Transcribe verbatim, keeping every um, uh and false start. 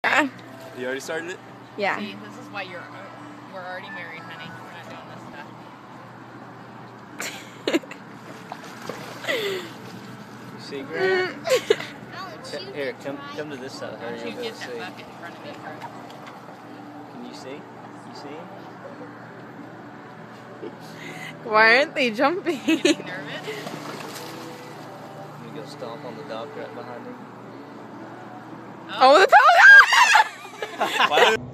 Yeah. You already started it? Yeah. See, this is why you're we're already married, honey. We're not doing this stuff. You see, Grant? Here, come come to this side. Hurry You up, get see. that bucket in front of me first. Can you see? You see? Why aren't they jumping? Getting nervous? You go stomp on the dock right behind him. Oh, the pelican! Why